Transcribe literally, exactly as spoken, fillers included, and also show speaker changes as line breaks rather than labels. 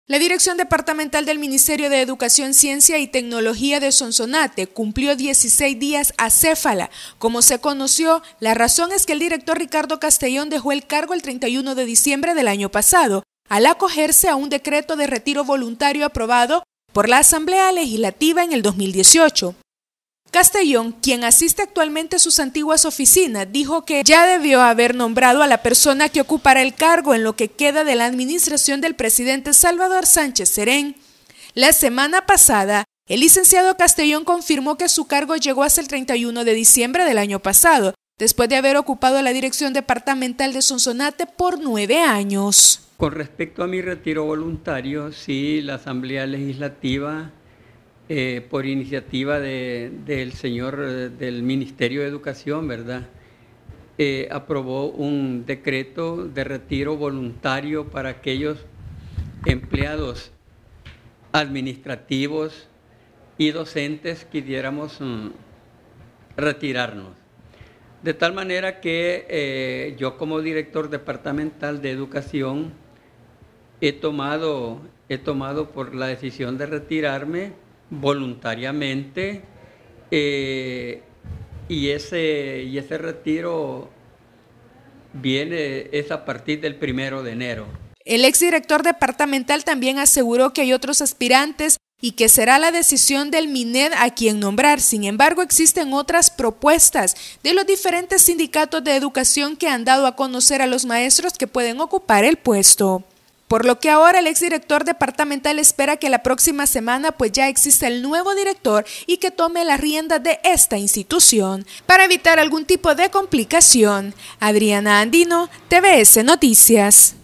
La Dirección Departamental del Ministerio de Educación, Ciencia y Tecnología de Sonsonate cumplió dieciséis días acéfala. Como se conoció, la razón es que el director Ricardo Castellón dejó el cargo el treinta y uno de diciembre del año pasado, al acogerse a un decreto de retiro voluntario aprobado por la Asamblea Legislativa en el dos mil dieciocho. Castellón, quien asiste actualmente a sus antiguas oficinas, dijo que ya debió haber nombrado a la persona que ocupará el cargo en lo que queda de la administración del presidente Salvador Sánchez Serén. La semana pasada, el licenciado Castellón confirmó que su cargo llegó hasta el treinta y uno de diciembre del año pasado, después de haber ocupado la Dirección Departamental de Sonsonate por nueve años.
Con respecto a mi retiro voluntario, sí, la Asamblea Legislativa, Eh, por iniciativa de, del señor eh, del Ministerio de Educación, ¿verdad? Eh, aprobó un decreto de retiro voluntario para aquellos empleados administrativos y docentes que quisiéramos mm, retirarnos. De tal manera que eh, yo como director departamental de educación he tomado, he tomado por la decisión de retirarme voluntariamente eh, y, ese, y ese retiro viene es a partir del primero de enero.
El exdirector departamental también aseguró que hay otros aspirantes y que será la decisión del MINED a quien nombrar. Sin embargo, existen otras propuestas de los diferentes sindicatos de educación que han dado a conocer a los maestros que pueden ocupar el puesto. Por lo que ahora el exdirector departamental espera que la próxima semana pues ya exista el nuevo director y que tome las riendas de esta institución. Para evitar algún tipo de complicación, Adriana Andino, T V S Noticias.